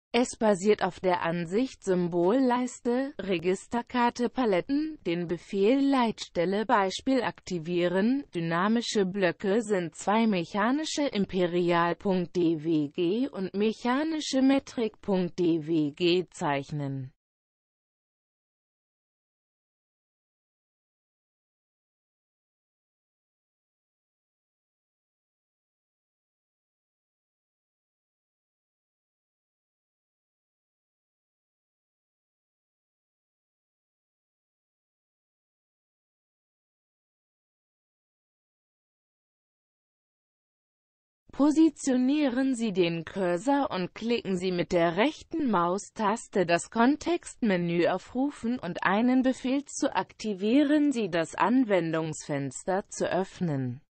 Es basiert auf der Ansicht Symbolleiste, Registerkarte Paletten, den Befehl Leitstelle Beispiel aktivieren. Dynamische Blöcke sind zwei mechanische Imperial.dwg und mechanische Metrik.dwg zeichnen. Positionieren Sie den Cursor und klicken Sie mit der rechten Maustaste das Kontextmenü aufrufen und einen Befehl zu aktivieren, Sie das Anwendungsfenster zu öffnen.